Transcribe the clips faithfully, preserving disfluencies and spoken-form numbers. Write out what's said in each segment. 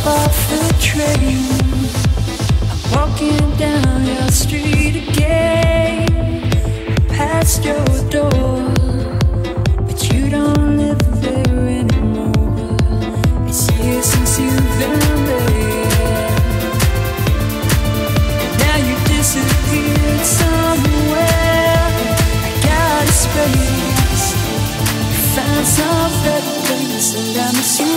off the train. I'm walking down your street again, past your door, but you don't live there anymore. It's years since you've been there. Now you disappeared somewhere. I got a space. You found some better place, and I miss you.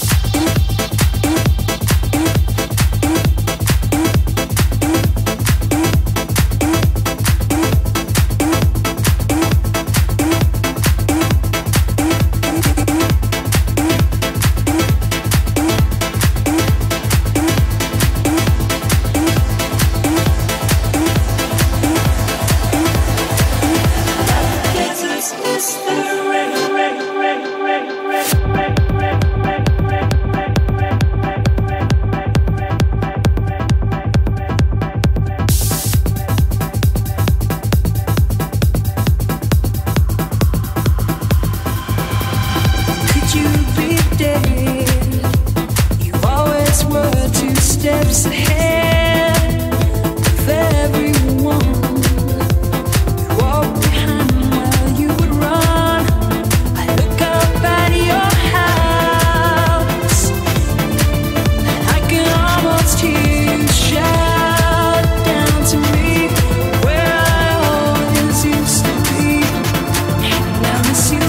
Steps ahead of everyone. You walk behind while you would run. I look up at your house, and I can almost hear you shout down to me where I always used to be. And I miss you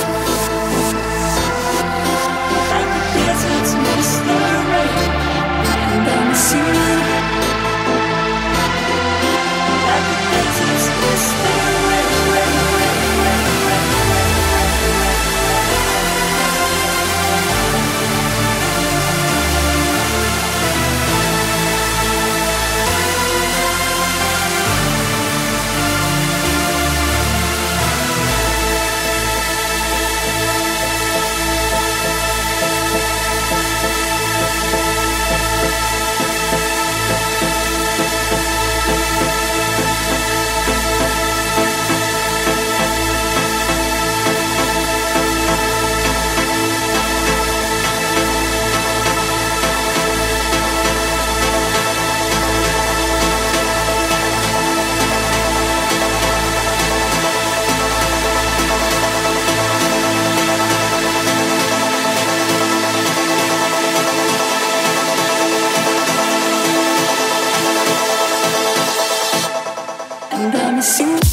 like the deserts miss the rain. And I miss you like the deserts miss the rain. And I miss you.